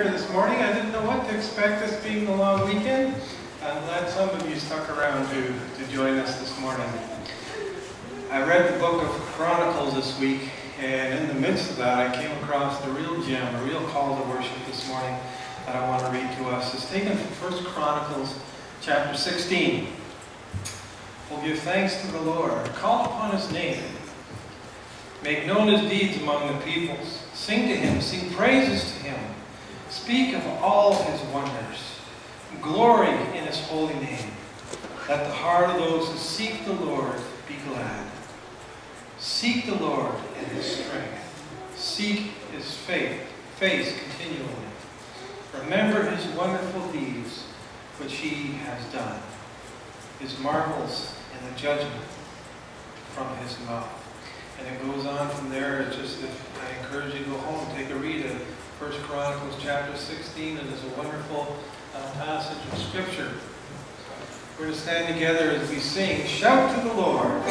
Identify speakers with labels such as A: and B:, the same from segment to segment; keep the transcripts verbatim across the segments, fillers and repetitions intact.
A: here this morning. I didn't know what to expect, this being the long weekend. I'm glad some of you stuck around to, to join us this morning. I read the book of Chronicles this week, and in the midst of that I came across the real gem, a real call to worship this morning that I want to read to us. It's taken from First Chronicles chapter sixteen. We'll give thanks to the Lord, call upon his name, make known his deeds among the peoples, sing to him, sing praises to him, speak of all his wonders, glory in his holy name. Let the heart of those who seek the Lord be glad. Seek the Lord in his strength. Seek his faith, face continually. Remember his wonderful deeds which he has done, his marvels and the judgment from his mouth. And it goes on from there. It's just, if I encourage you to go home and take a read of First Chronicles chapter sixteen. It is a wonderful uh, passage of Scripture. We're going to stand together as we sing, Shout to the Lord.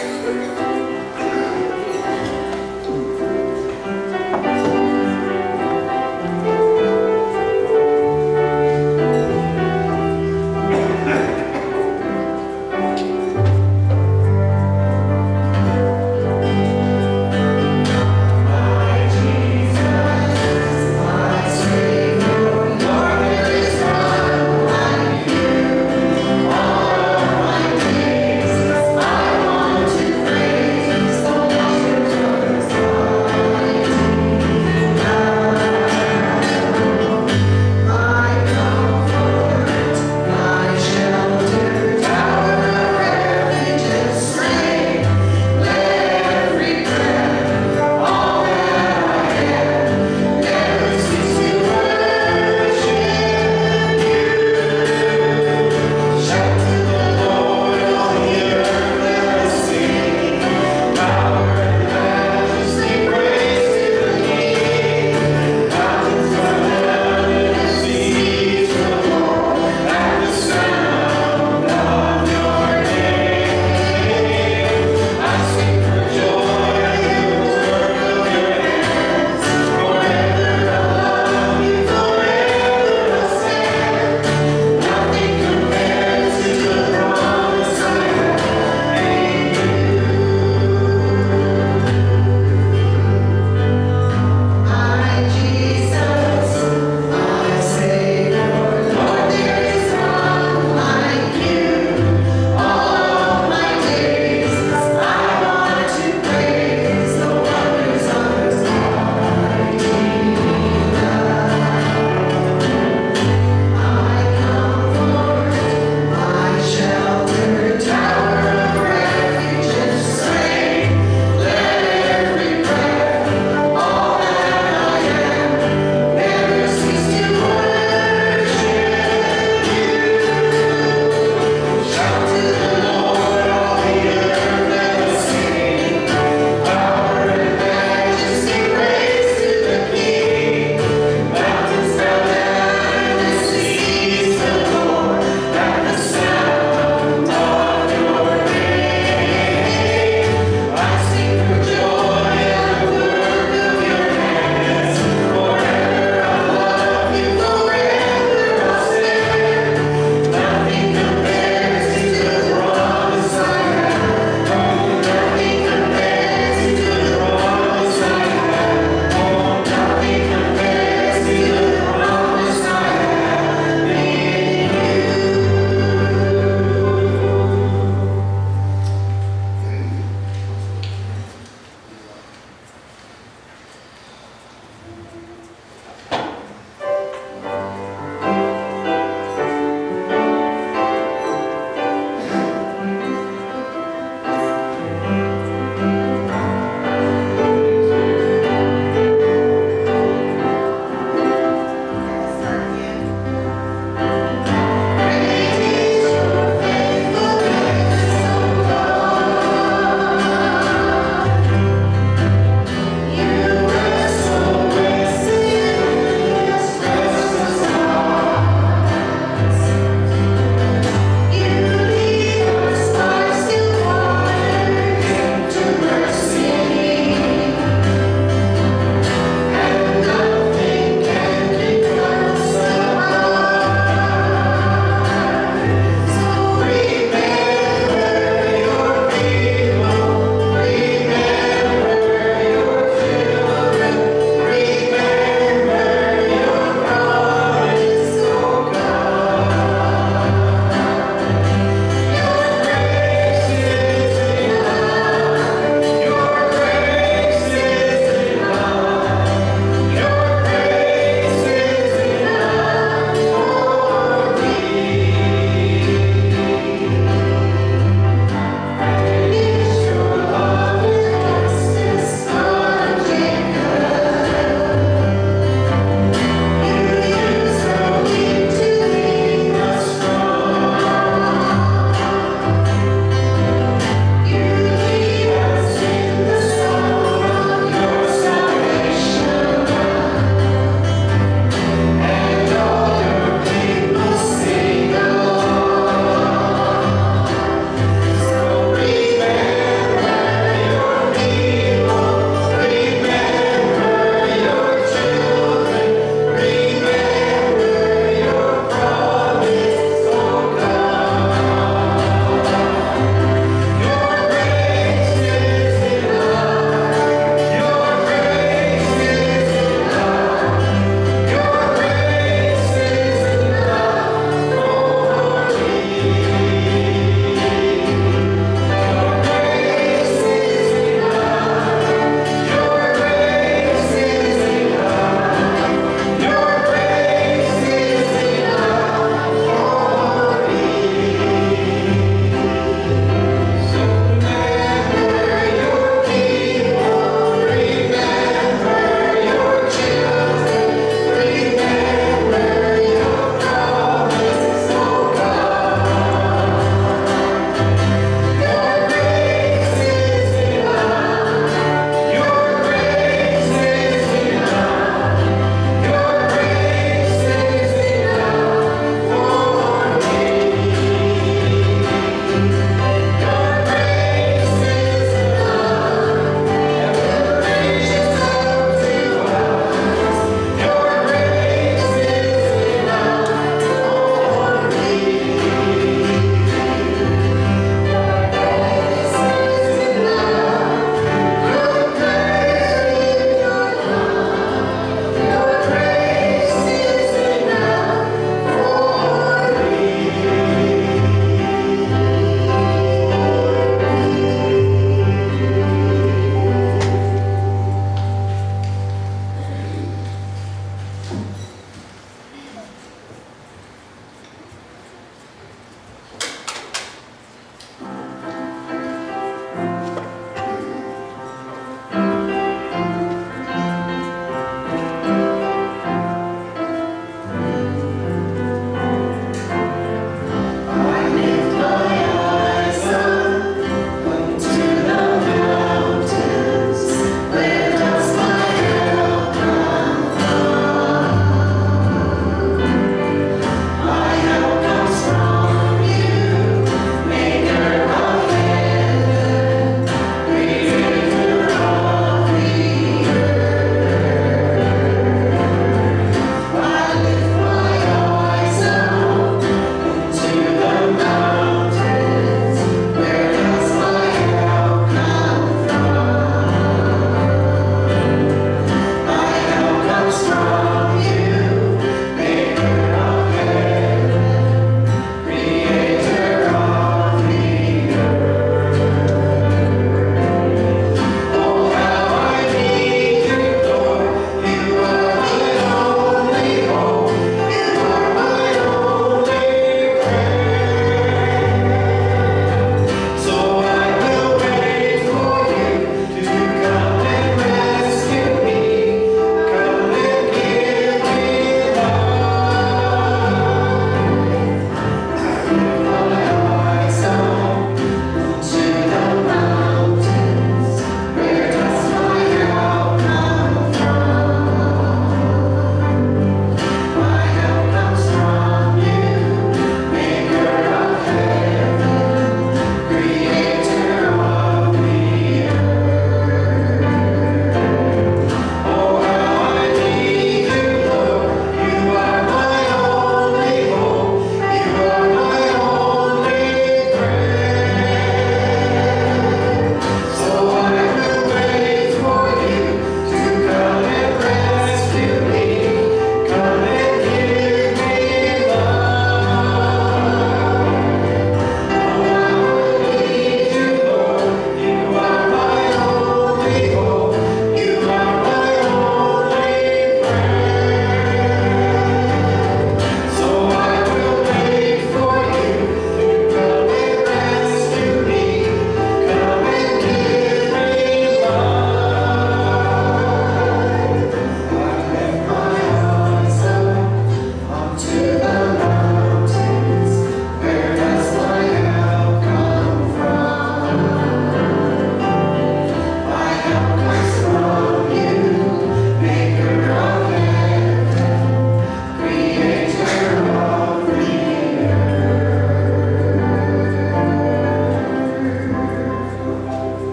B: Praise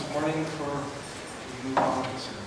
A: this morning before we move on with the service.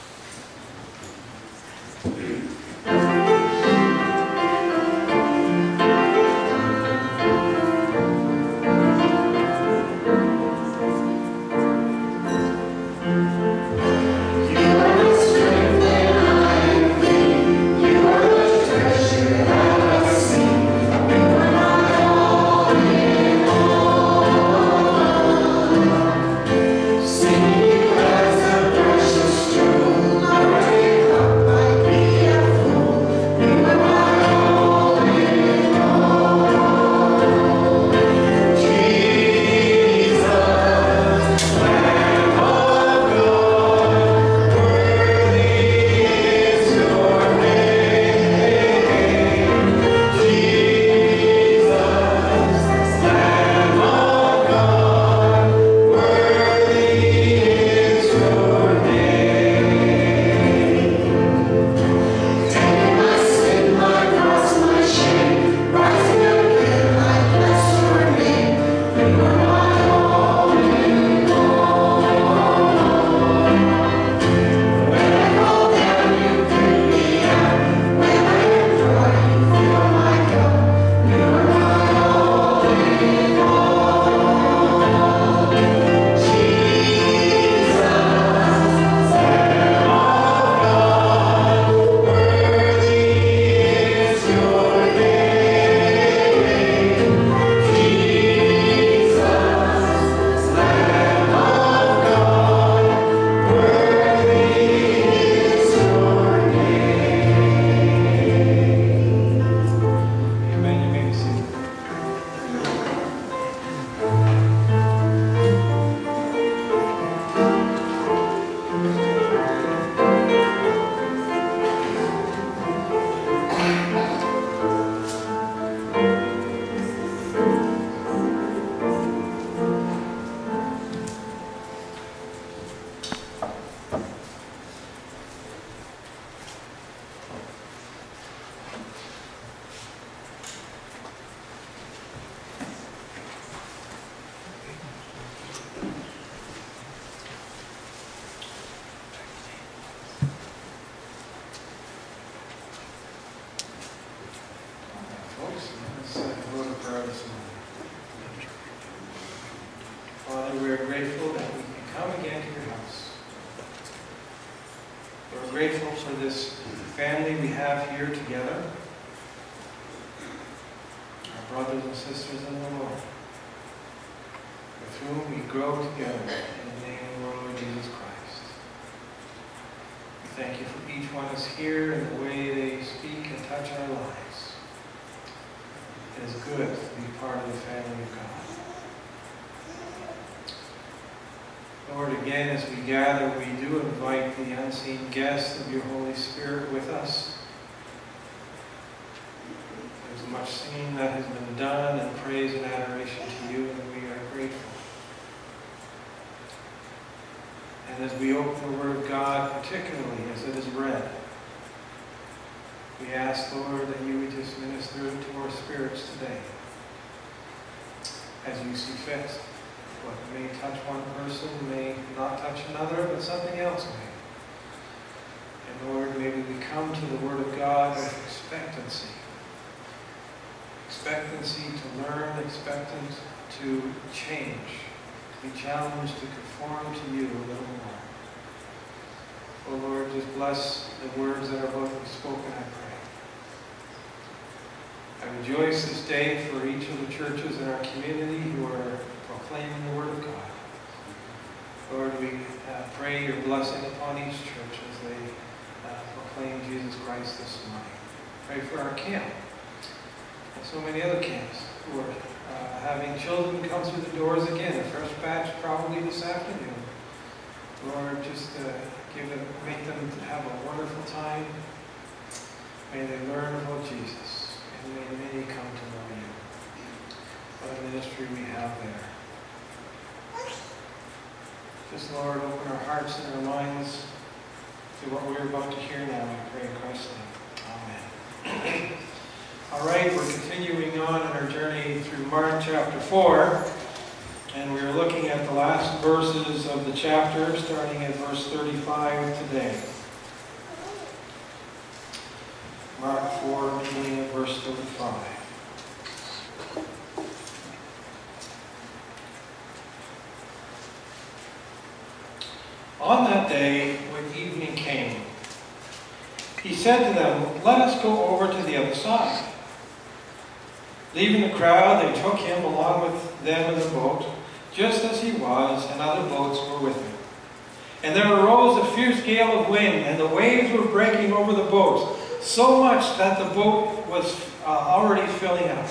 A: Father, we are grateful that we can come again to your house. We're grateful for this family we have here together, our brothers and sisters in the Lord, with whom we grow together in the name of our Lord Jesus Christ. We thank you for each one is here and the way they speak and touch our lives. It is good to be part of the family of God. Lord, again, as we gather, we do invite the unseen guest of your Holy Spirit with us. There's much singing that has been done and praise and adoration to you, and we are grateful. And as we open the Word of God, particularly as it is read, we ask, Lord, that you would just minister to our spirits today as you see fit. What may touch one person may not touch another, but something else may. And Lord, maybe we come to the Word of God with expectancy. Expectancy to learn, expectant to change, to be challenged to conform to you a little more. Oh Lord, just bless the words that are about to be spoken, I pray. I rejoice this day for each of the churches in our community who are proclaiming the Word of God. Lord, we uh, pray your blessing upon each church as they uh, proclaim Jesus Christ this morning. Pray for our camp and so many other camps who are uh, having children come through the doors again. The first batch probably this afternoon. Lord, just uh, give them, make them have a wonderful time. May they learn about Jesus, and may many come to know you. What a ministry we have there. Just, Lord, open our hearts and our minds to what we're about to hear now. I pray in Christ's name. Amen. All right, we're continuing on in our journey through Mark chapter four. And we are looking at the last verses of the chapter, starting at verse thirty-five today. Mark four, beginning at verse thirty-five. On that day, when evening came, he said to them, "Let us go over to the other side." Leaving the crowd, they took him along with them in the boat, just as he was, and other boats were with him. And there arose a fierce gale of wind, and the waves were breaking over the boat, so much that the boat was uh, already filling up.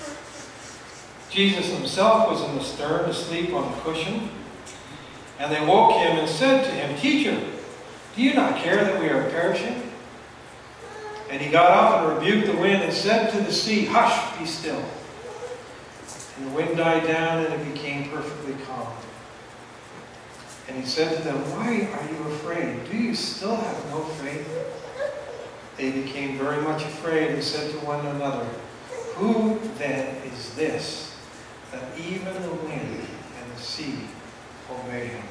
A: Jesus himself was in the stern, asleep on a cushion. And they woke him and said to him, "Teacher, do you not care that we are perishing?" And he got up and rebuked the wind and said to the sea, "Hush, be still." And the wind died down and it became perfectly calm. And he said to them, "Why are you afraid? Do you still have no faith?" They became very much afraid and said to one another, "Who then is this, that even the wind and the sea obey him?"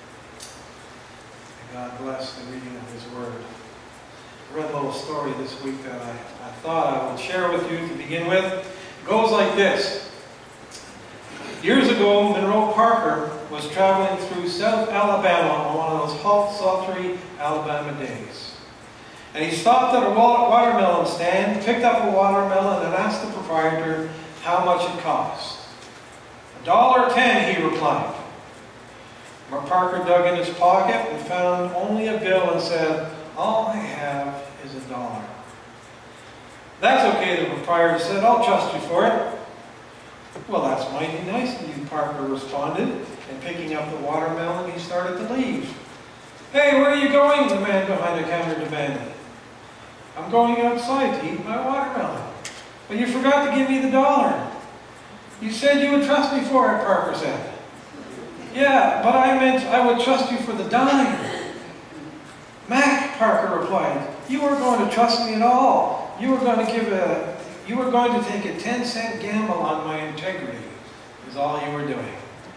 A: May God bless the reading of his word. I read a little story this week that I, I thought I would share with you to begin with. It goes like this. Years ago, Monroe Parker was traveling through South Alabama on one of those hot, sultry Alabama days. And he stopped at a watermelon stand, picked up a watermelon, and asked the proprietor how much it cost. "A dollar ten," he replied. Parker dug in his pocket and found only a bill and said, "All I have is a dollar." "That's okay," the proprietor said. "I'll trust you for it." "Well, that's mighty nice of you," Parker responded, and picking up the watermelon, he started to leave. "Hey, where are you going?" the man behind the counter demanded. "I'm going outside to eat my watermelon." "But you forgot to give me the dollar." "You said you would trust me for it," Parker said. "Yeah, but I meant I would trust you for the dime." "Mac," Parker replied, "you weren't going to trust me at all. You were going to give a, you were going to take a ten cent gamble on my integrity. Is all you were doing."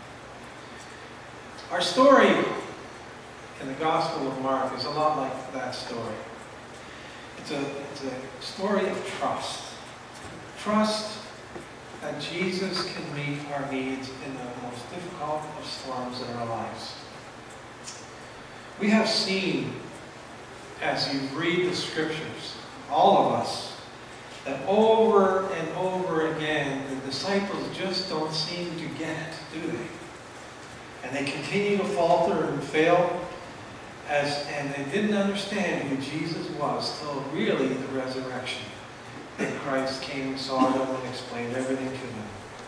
A: Our story in the Gospel of Mark is a lot like that story. It's a, it's a story of trust. Trust that Jesus can meet our needs in the most difficult of storms in our lives. We have seen, as you read the scriptures, all of us, that over and over again, the disciples just don't seem to get it, do they? And they continue to falter and fail, as, and they didn't understand who Jesus was till really the resurrection. And Christ came and saw them and explained everything to them.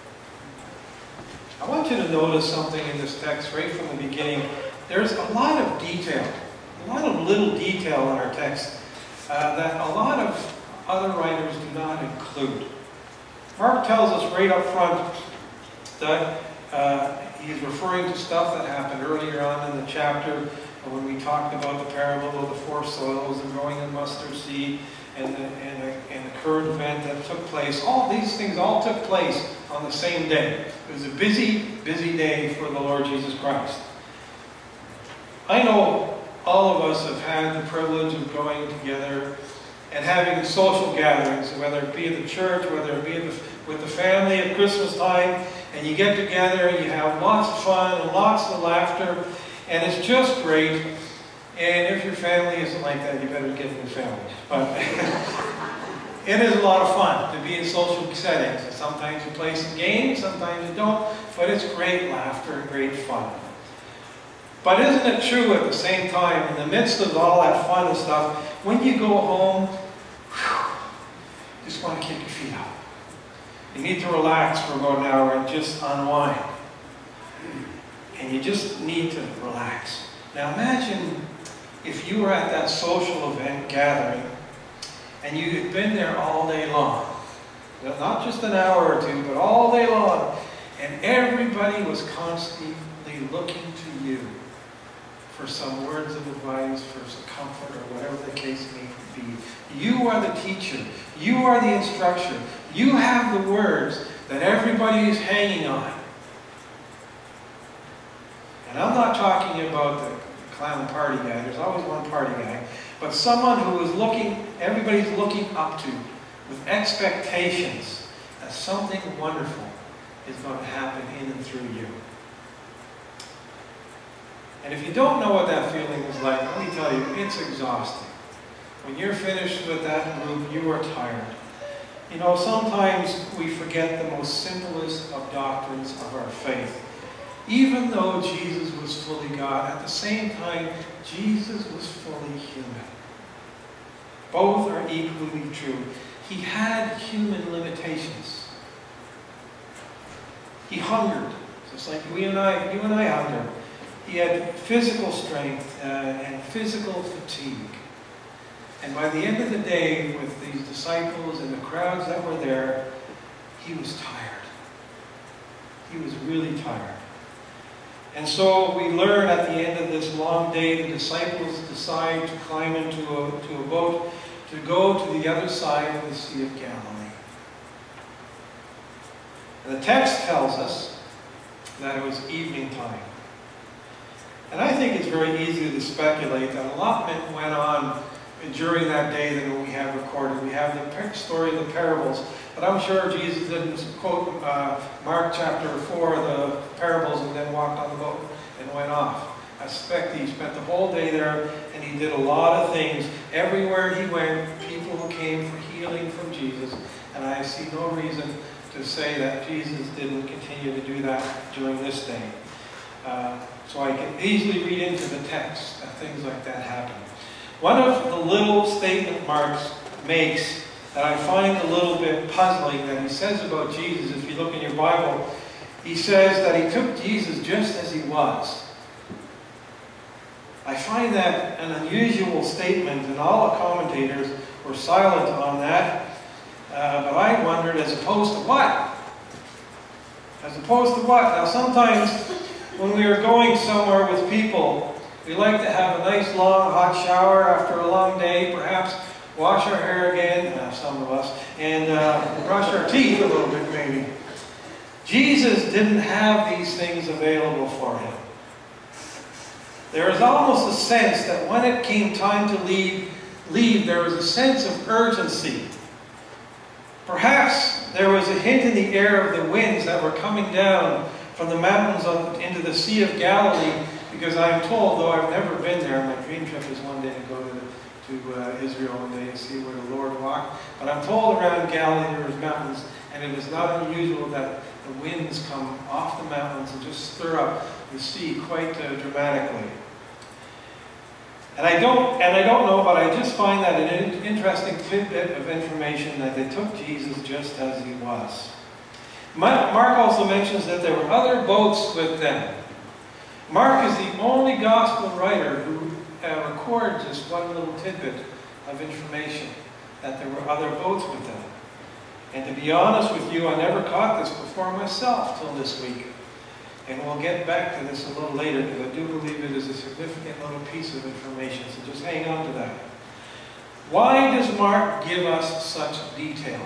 A: I want you to notice something in this text right from the beginning. There's a lot of detail, a lot of little detail in our text uh, that a lot of other writers do not include. Mark tells us right up front that uh, he's referring to stuff that happened earlier on in the chapter when we talked about the parable of the four soils and growing the mustard seed. And the, and, the, and the current event that took place. All these things all took place on the same day. It was a busy, busy day for the Lord Jesus Christ. I know all of us have had the privilege of going together and having social gatherings, whether it be at the church, whether it be with the family at Christmas time, and you get together and you have lots of fun and lots of laughter, and it's just great. And if your family isn't like that, you better get a new family. But it is a lot of fun to be in social settings. Sometimes you play some games, sometimes you don't, but it's great laughter and great fun. But isn't it true at the same time, in the midst of all that fun and stuff, when you go home, whew, you just want to kick your feet up. You need to relax for about an hour and just unwind. And you just need to relax. Now imagine if you were at that social event gathering and you had been there all day long, not just an hour or two, but all day long, and everybody was constantly looking to you for some words of advice, for some comfort, or whatever the case may be. You are the teacher. You are the instructor. You have the words that everybody is hanging on. And I'm not talking about the clown party guy. There's always one party guy. But someone who is looking, everybody's looking up to with expectations that something wonderful is going to happen in and through you. And if you don't know what that feeling is like, let me tell you, it's exhausting. When you're finished with that group, you are tired. You know, sometimes we forget the most simplest of doctrines of our faith. Even though Jesus was fully God, at the same time, Jesus was fully human. Both are equally true. He had human limitations. He hungered, just like we and I, you and I hunger. He had physical strength uh, and physical fatigue. And by the end of the day, with these disciples and the crowds that were there, he was tired. He was really tired. And so we learn at the end of this long day, the disciples decide to climb into a, to a boat to go to the other side of the Sea of Galilee. And the text tells us that it was evening time. And I think it's very easy to speculate that a lot went on during that day that we have recorded. We have the story of the parables, but I'm sure Jesus didn't quote uh, Mark chapter four, the parables, and then walked on the boat and went off. I suspect he spent the whole day there, and he did a lot of things. Everywhere he went, people came for healing from Jesus, and I see no reason to say that Jesus didn't continue to do that during this day. Uh, so I can easily read into the text that things like that happen. One of the little statement Mark makes that I find a little bit puzzling that he says about Jesus, if you look in your Bible, he says that he took Jesus just as he was. I find that an unusual statement, and all the commentators were silent on that, uh, but I wondered, as opposed to what? As opposed to what? Now sometimes when we are going somewhere with people, we like to have a nice long hot shower after a long day, perhaps wash our hair again, uh, some of us, and uh, brush our teeth a little bit maybe. Jesus didn't have these things available for him. There is almost a sense that when it came time to leave, leave, there was a sense of urgency. Perhaps there was a hint in the air of the winds that were coming down from the mountains on, into the Sea of Galilee, because I'm told, though I've never been there, my dream trip is one day to go to, to uh, Israel one day and see where the Lord walked. But I'm told around Galilee there was mountains, and it is not unusual that the winds come off the mountains and just stir up the sea quite uh, dramatically. And I don't, and I don't know, but I just find that an in interesting tidbit of information that they took Jesus just as he was. Mark also mentions that there were other boats with them. Mark is the only gospel writer who uh, records this one little tidbit of information, that there were other boats with them. And to be honest with you, I never caught this before myself till this week. And we'll get back to this a little later, because I do believe it is a significant little piece of information, so just hang on to that. Why does Mark give us such detail?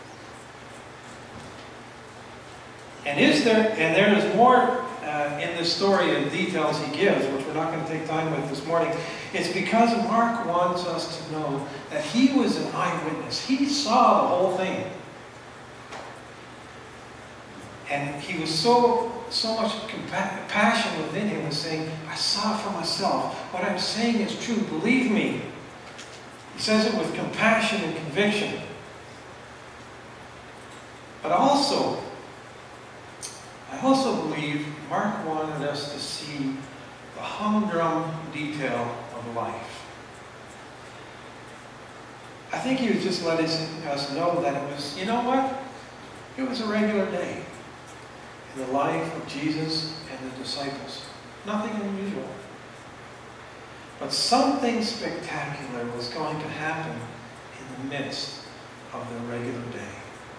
A: And is there, and there is more uh, in this story and details he gives, which we're not going to take time with this morning. It's because Mark wants us to know that he was an eyewitness. He saw the whole thing. And he was so, so much passion within him, was saying, I saw for myself. What I'm saying is true. Believe me. He says it with compassion and conviction. But also, I also believe Mark wanted us to see the humdrum detail of life. I think he was just letting us know that it was, you know what? It was a regular day in the life of Jesus and the disciples. Nothing unusual. But something spectacular was going to happen in the midst of the regular day.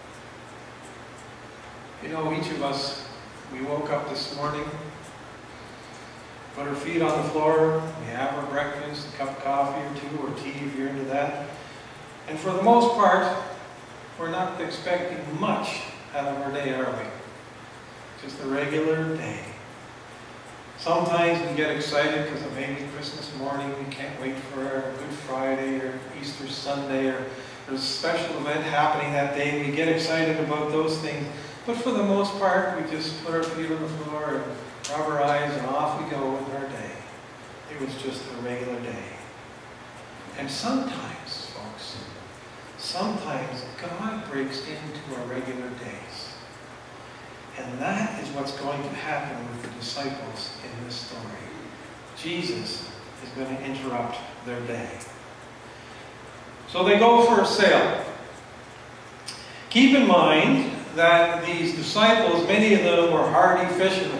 A: You know, each of us, we woke up this morning, put our feet on the floor, we have our breakfast, a cup of coffee or two, or tea if you're into that. And for the most part, we're not expecting much out of our day, are we? Just a regular day. Sometimes we get excited because of maybe Christmas morning, we can't wait for Good Friday or Easter Sunday, or there's a special event happening that day. We get excited about those things. But for the most part, we just put our feet on the floor and rub our eyes and off we go with our day. It was just a regular day. And sometimes, folks, sometimes God breaks into our regular days. And that is what's going to happen with the disciples in this story. Jesus is going to interrupt their day. So they go for a sail. Keep in mind that these disciples, many of them were hardy fishermen.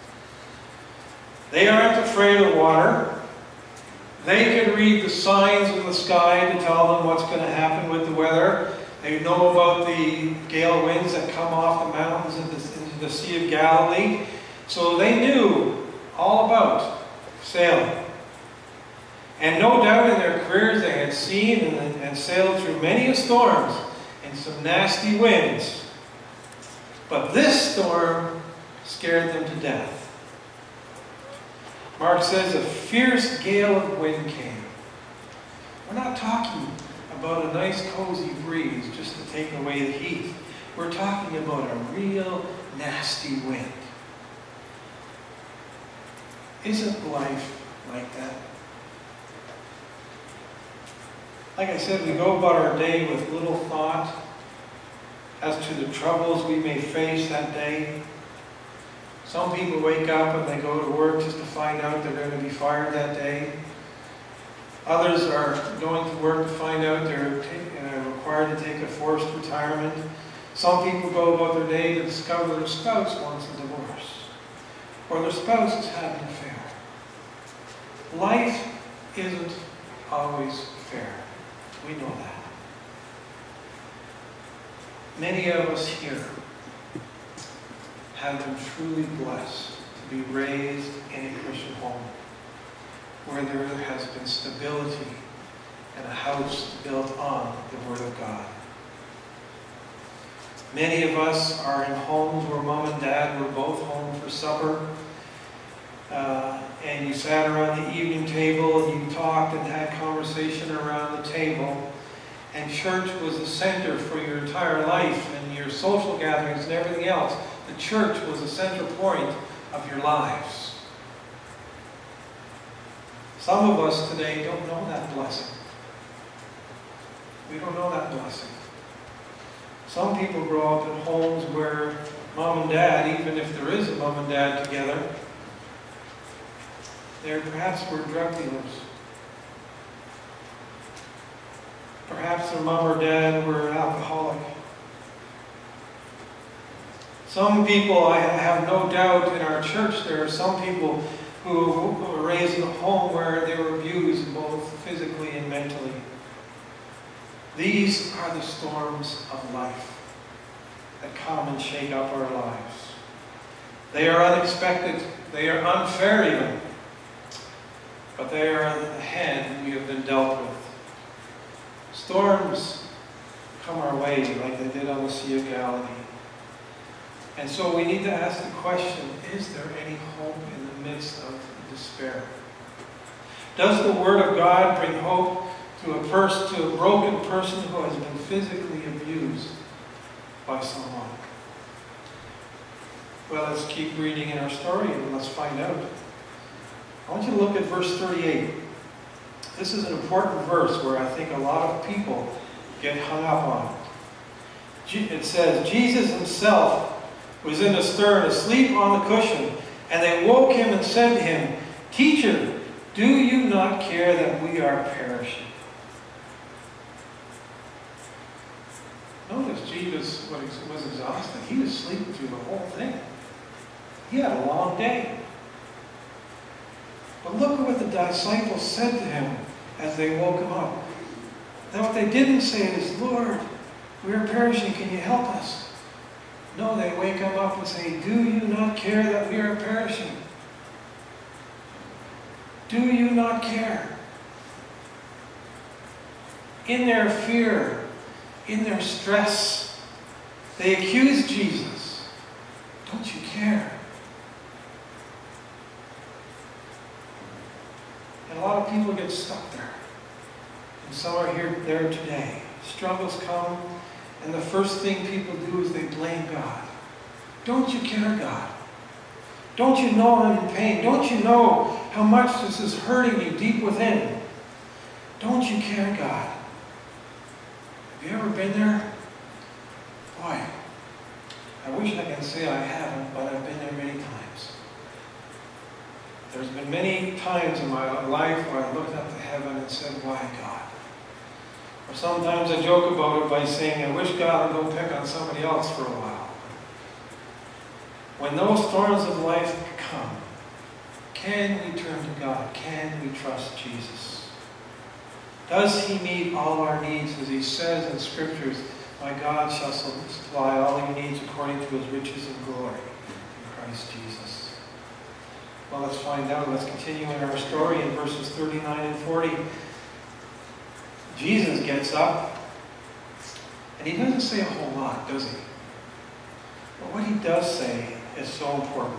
A: They aren't afraid of water. They can read the signs in the sky to tell them what's going to happen with the weather. They know about the gale winds that come off the mountains into the Sea of Galilee. So they knew all about sailing. And no doubt in their careers they had seen and, and sailed through many storms and some nasty winds. But this storm scared them to death. Mark says a fierce gale of wind came. We're not talking about a nice cozy breeze just to take away the heat. We're talking about a real nasty wind. Isn't life like that? Like I said, we go about our day with little thought as to the troubles we may face that day. Some people wake up and they go to work just to find out they're going to be fired that day. Others are going to work to find out they're uh, required to take a forced retirement. Some people go about their day to discover their spouse wants a divorce, or their spouse has had an affair. Life isn't always fair. We know that. Many of us here have been truly blessed to be raised in a Christian home where there has been stability and a house built on the Word of God. Many of us are in homes where mom and dad were both home for supper, uh, and you sat around the evening table and you talked and had conversation around the table, and church was the center for your entire life and your social gatherings and everything else. The church was the center point of your lives. Some of us today don't know that blessing. We don't know that blessing. Some people grow up in homes where mom and dad, even if there is a mom and dad together, they perhaps were drug dealers. Perhaps their mom or dad were an alcoholic. Some people, I have no doubt in our church, there are some people who were raised in a home where they were abused both physically and mentally. These are the storms of life that come and shake up our lives. They are unexpected. They are unfair even. But they are the hand we have been dealt with. Storms come our way like they did on the Sea of Galilee. And so we need to ask the question, is there any hope in the midst of despair? Does the Word of God bring hope to a person, to a broken person who has been physically abused by someone? Well, let's keep reading in our story and let's find out. I want you to look at verse thirty-eight. This is an important verse where I think a lot of people get hung up on it. It says, Jesus himself was in the stern, asleep on the cushion, and they woke him and said to him, Teacher, do you not care that we are perishing? Notice Jesus was exhausted. He was sleeping through the whole thing. He had a long day. But look at what the disciples said to him as they woke him up. Now what they didn't say is, Lord, we are perishing, can you help us? No, they wake him up and say, do you not care that we are perishing? Do you not care? In their fear, in their stress, they accuse Jesus. Don't you care? And a lot of people get stuck there. And some are here there today. Struggles come, and the first thing people do is they blame God. Don't you care, God? Don't you know I'm in pain? Don't you know how much this is hurting you deep within? Don't you care, God? Have you ever been there? Boy, I wish I could say I haven't, but I've been there many times. There's been many times in my life where I looked up to heaven and said, why, God? Or sometimes I joke about it by saying, I wish God would go pick on somebody else for a while. When those storms of life come, can we turn to God? Can we trust Jesus? Does He meet all our needs? As He says in Scriptures, my God shall supply all your needs according to His riches and glory in Christ Jesus. Well, let's find out. Let's continue in our story in verses thirty-nine and forty. Jesus gets up, and He doesn't say a whole lot, does He? But what He does say is so important.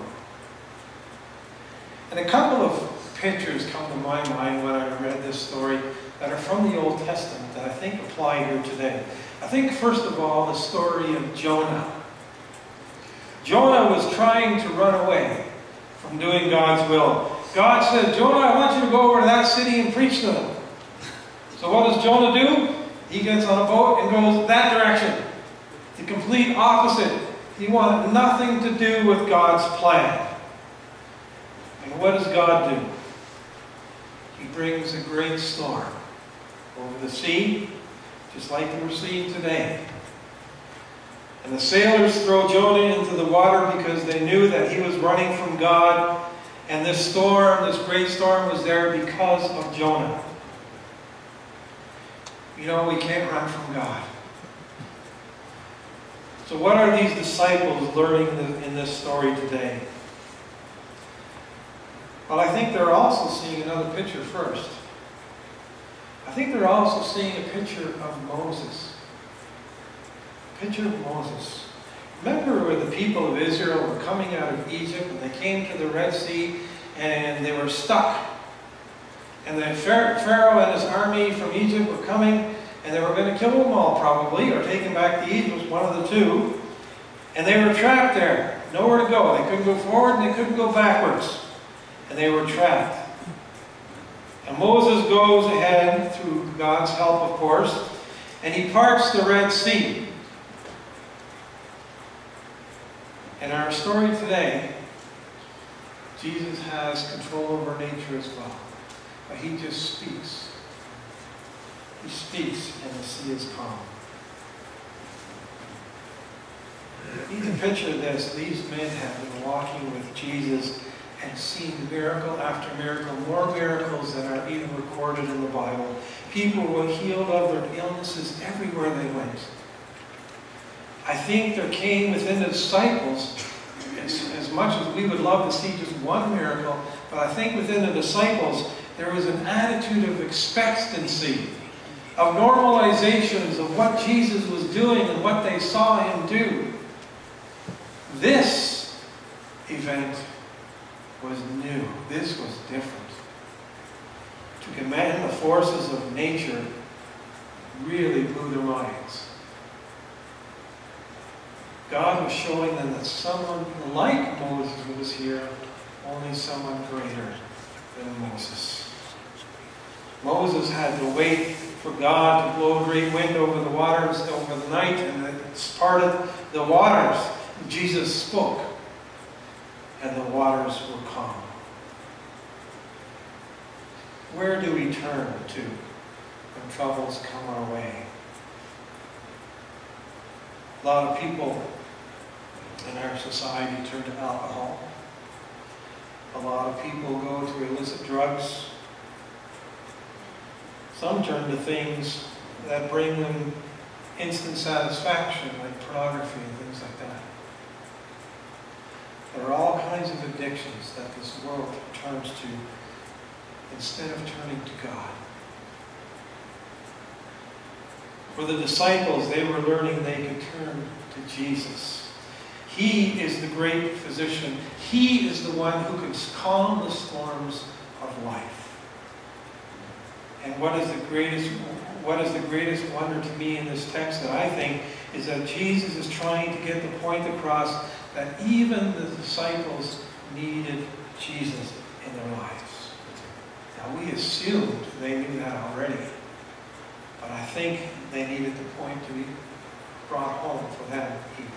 A: And a couple of pictures come to my mind when I read this story that are from the Old Testament that I think apply here today. I think, first of all, the story of Jonah. Jonah was trying to run away from doing God's will. God said, Jonah, I want you to go over to that city and preach to them. So what does Jonah do? He gets on a boat and goes that direction. The complete opposite. He wanted nothing to do with God's plan. And what does God do? He brings a great storm over the sea, just like we're seeing today. And the sailors throw Jonah into the water because they knew that he was running from God. And this storm, this great storm, was there because of Jonah. You know, we can't run from God. So what are these disciples learning in this story today? Well, I think they're also seeing another picture first. I think they're also seeing a picture of Moses. A picture of Moses. Remember when the people of Israel were coming out of Egypt and they came to the Red Sea and they were stuck. And the Pharaoh and his army from Egypt were coming and they were going to kill them all probably, or take them back to Egypt, one of the two. And they were trapped there. Nowhere to go. They couldn't go forward and they couldn't go backwards. And they were trapped. And Moses goes ahead, through God's help, of course, and he parts the Red Sea. In our story today, Jesus has control over nature as well. But he just speaks. He speaks and the sea is calm. You need to picture this. These men have been walking with Jesus and seen miracle after miracle, more miracles than are even recorded in the Bible. People were healed of their illnesses everywhere they went. I think there came within the disciples, as, as much as we would love to see just one miracle, but I think within the disciples there was an attitude of expectancy, of normalizations of what Jesus was doing and what they saw him do. This event was new. This was different. To command the forces of nature really blew their minds. God was showing them that someone like Moses was here, only someone greater than Moses. Moses had to wait for God to blow a great wind over the waters over the night, and it parted the waters. Jesus spoke, and the waters were calm. Where do we turn to when troubles come our way? A lot of people in our society turn to alcohol. A lot of people go to illicit drugs. Some turn to things that bring them instant satisfaction, like pornography and things like that. There are all kinds of addictions that this world turns to instead of turning to God. For the disciples, they were learning they could turn to Jesus. He is the great physician. He is the one who can calm the storms of life. And what is the greatest, what is the greatest wonder to me in this text that I think is that Jesus is trying to get the point across that even the disciples needed Jesus in their lives. Now we assumed they knew that already, but I think they needed the point to be brought home for them even.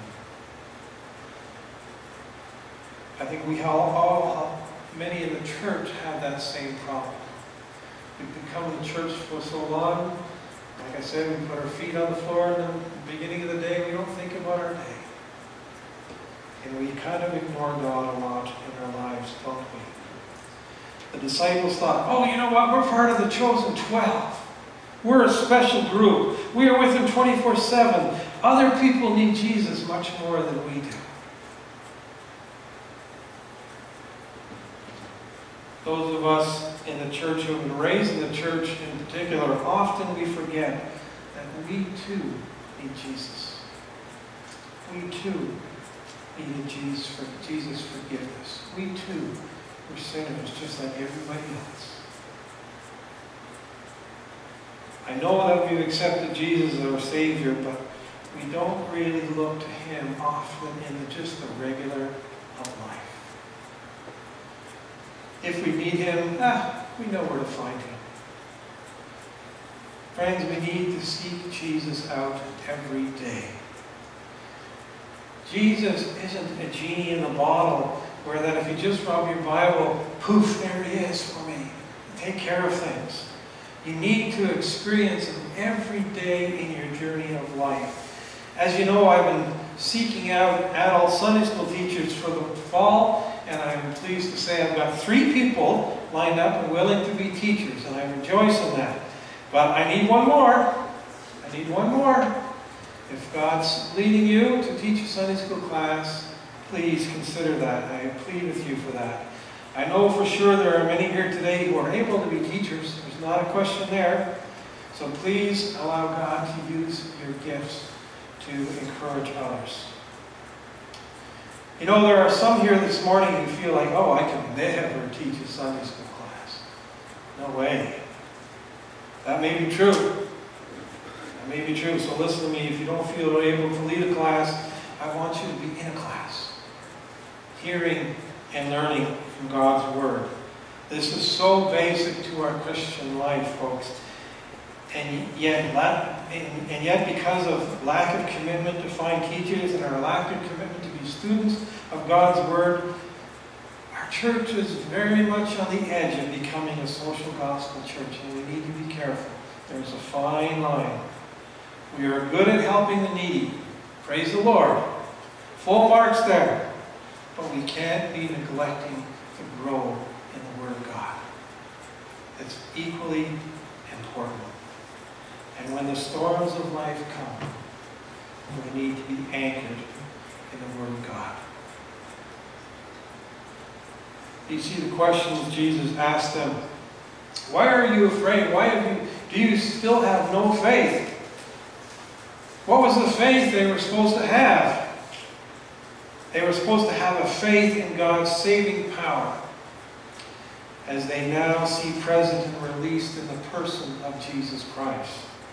A: I think we all, all, many in the church have that same problem. We've been coming to church for so long, like I said, we put our feet on the floor in the beginning of the day, we don't think about our day. And we kind of ignore God a lot in our lives, don't we? The disciples thought, oh, you know what, we're part of the chosen twelve. We're a special group. We are with Him twenty-four seven. Other people need Jesus much more than we do. Those of us in the church who have been raised in the church in particular, often we forget that we too need Jesus. We too needed Jesus for Jesus' forgiveness. We too were sinners just like everybody else. I know that we've accepted Jesus as our Savior, but we don't really look to Him often in just the regular of life. If we need Him, ah, we know where to find Him. Friends, we need to seek Jesus out every day. Jesus isn't a genie in a bottle where that if you just rub your Bible, poof, there He is for me. Take care of things. You need to experience Him every day in your journey of life. As you know, I've been seeking out adult Sunday school teachers for the fall, and I'm pleased to say I've got three people lined up and willing to be teachers, and I rejoice in that. But I need one more. I need one more. If God's leading you to teach a Sunday school class, please consider that. I plead with you for that. I know for sure there are many here today who are able to be teachers. There's not a question there. So please allow God to use your gifts to encourage others. You know, there are some here this morning who feel like, oh, I can never teach a Sunday school class. No way. That may be true. That may be true. So listen to me. If you don't feel able to lead a class, I want you to be in a class, hearing and learning from God's Word. This is so basic to our Christian life, folks. And yet, and yet because of lack of commitment to find teachers and our lack of commitment to be students of God's Word, our church is very much on the edge of becoming a social gospel church, and we need to be careful. There's a fine line. We are good at helping the needy. Praise the Lord. Full marks there. But we can't be neglecting to grow in the Word of God. It's equally important. And when the storms of life come, we need to be anchored in the Word of God. You see the questions Jesus asked them. Why are you afraid? Why have you, do you still have no faith? What was the faith they were supposed to have? They were supposed to have a faith in God's saving power as they now see present and released in the person of Jesus Christ.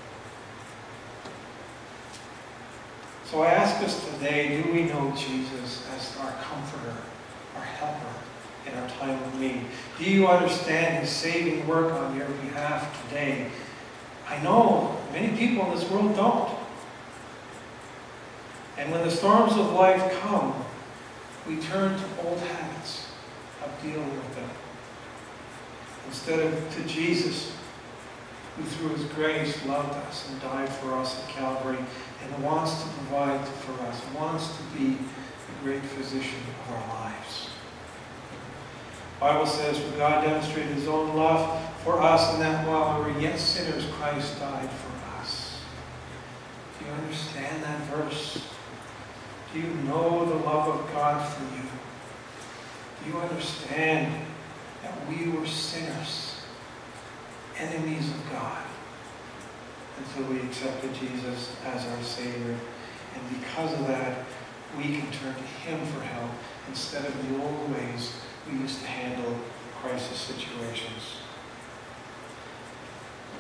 A: So I ask us today, do we know Jesus as our comforter, our helper in our time of need? Do you understand His saving work on your behalf today? I know many people in this world don't. And when the storms of life come, we turn to old habits of dealing with them. Instead of to Jesus, who through His grace loved us and died for us at Calvary and wants to provide for us, wants to be the great physician of our lives. The Bible says, for God demonstrated His own love for us, and that while we were yet sinners, Christ died for us. Do you understand that verse? Do you know the love of God for you? Do you understand that we were sinners, enemies of God, until we accepted Jesus as our Savior? And because of that, we can turn to Him for help instead of the old ways we used to handle crisis situations.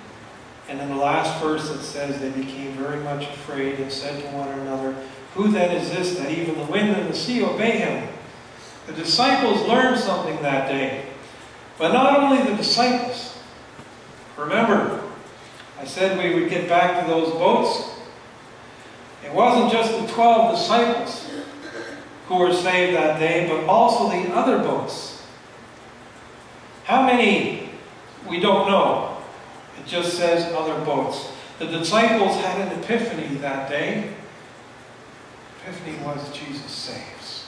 A: And in the last verse it says, they became very much afraid and said to one another, who then is this that even the wind and the sea obey him? The disciples learned something that day. But not only the disciples. Remember, I said we would get back to those boats. It wasn't just the twelve disciples who were saved that day, but also the other boats. How many? We don't know. It just says other boats. The disciples had an epiphany that day. Epiphany was Jesus saves.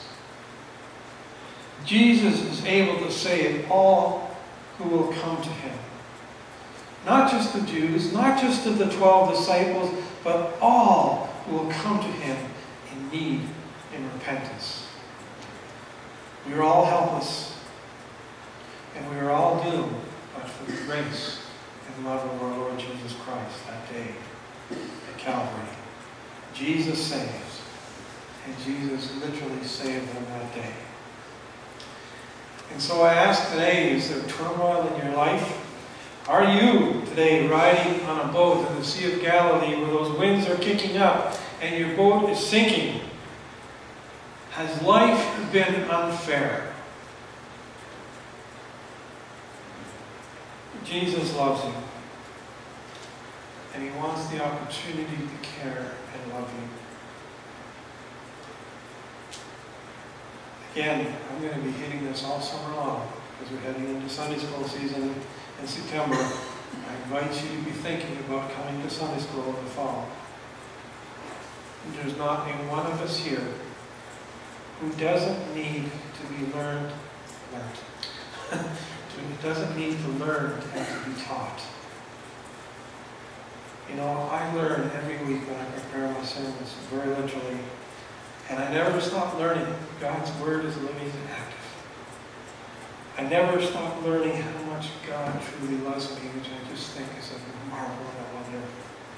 A: Jesus is able to save all who will come to him. Not just the Jews, not just of the twelve disciples, but all who will come to him in need, in repentance. We are all helpless, and we are all doomed, but for the grace and love of our Lord Jesus Christ that day at Calvary. Jesus saves, and Jesus literally saved them that day. And so I ask today, is there turmoil in your life? Are you today riding on a boat in the Sea of Galilee where those winds are kicking up and your boat is sinking? Has life been unfair? Jesus loves you. And he wants the opportunity to care and love you. Again, I'm going to be hitting this all summer long because we're heading into Sunday school season in September. I invite you to be thinking about coming to Sunday school in the fall. And there's not a one of us here who doesn't need to be learned, learned. who doesn't need to learn and to be taught. You know, I learn every week when I prepare my sermons, very literally. And I never stop learning. God's Word is living and active. I never stop learning how much God truly loves me, which I just think is a marvel and a wonder.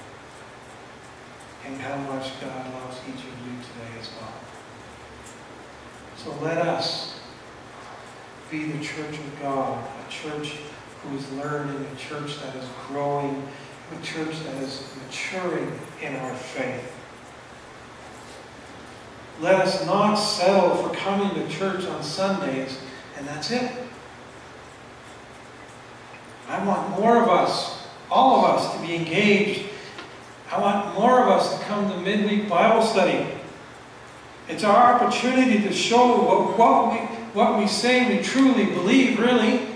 A: And how much God loves each of you today as well. So let us be the church of God, a church who is learning, a church that is growing, a church that is maturing in our faith. Let us not settle for coming to church on Sundays and that's it. I want more of us, all of us, to be engaged. I want more of us to come to midweek Bible study. It's our opportunity to show what, what, we, what we say we truly believe, really.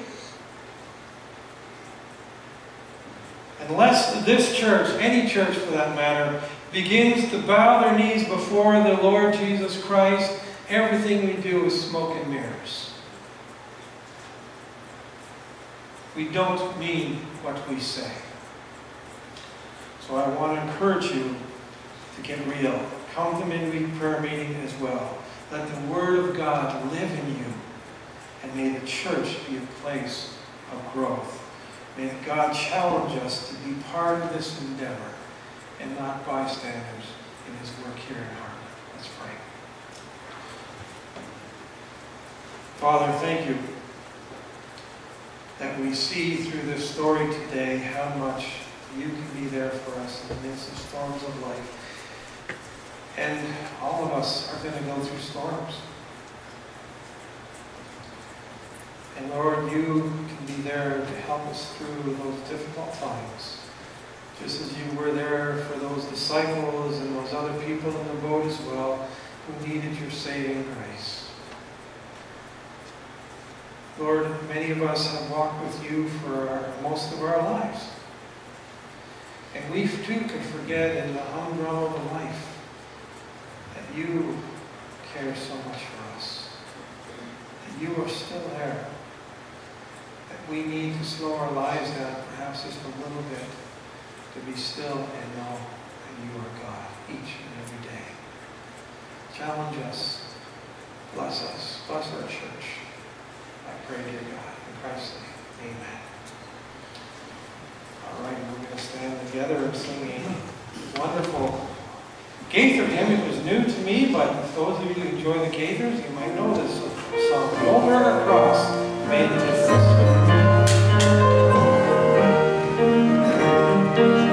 A: Unless this church, any church for that matter, begins to bow their knees before the Lord Jesus Christ, everything we do is smoke and mirrors. We don't mean what we say. So I want to encourage you to get real. Come to midweek prayer meeting as well. Let the Word of God live in you. And may the church be a place of growth. May God challenge us to be part of this endeavor and not bystanders in his work here in Hartland. Let's pray. Father, thank you that we see through this story today how much you can be there for us in the midst of storms of life. And all of us are going to go through storms. And Lord, you can be there to help us through those difficult times. Just as you were there for those disciples and those other people in the boat as well who needed your saving grace. Lord, many of us have walked with you for our, most of our lives. And we too can forget in the humdrum of life that you care so much for us. That you are still there. That we need to slow our lives down perhaps just a little bit to be still and know that you are God each and every day. Challenge us. Bless us. Bless our church. I pray, dear God, in Christ's name, amen. All right, we're going to stand together and sing a wonderful Gaither hymn. It was new to me, but those of you who enjoy the Gaithers, you might know this song. Over and Across made the difference.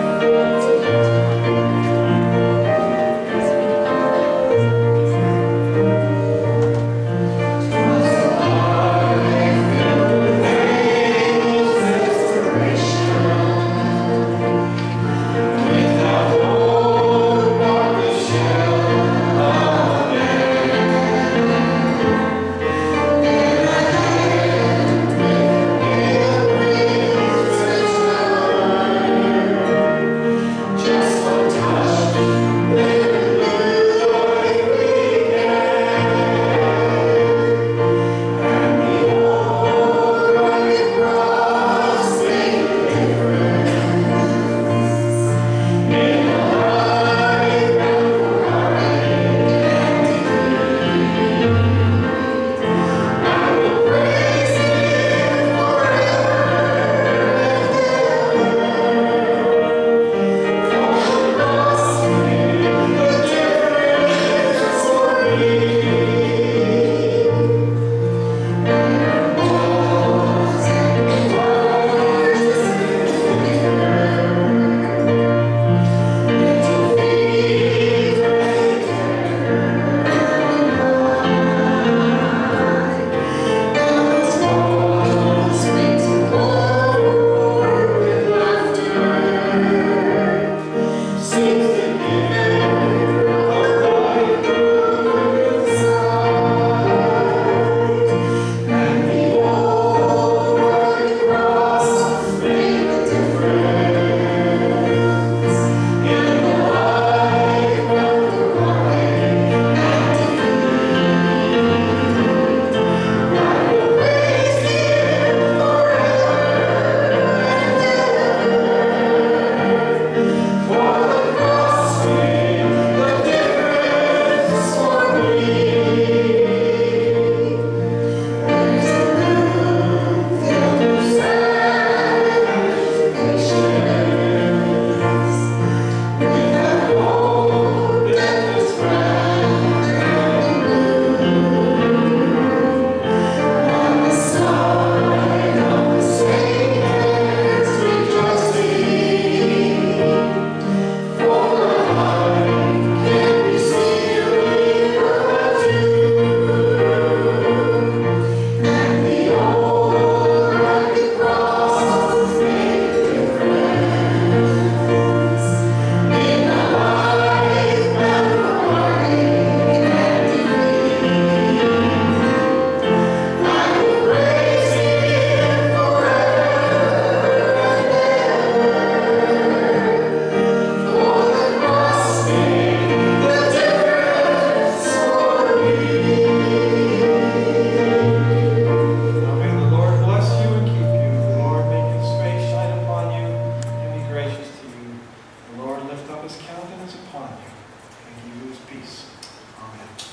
B: his countenance upon you, and give you his peace. Amen.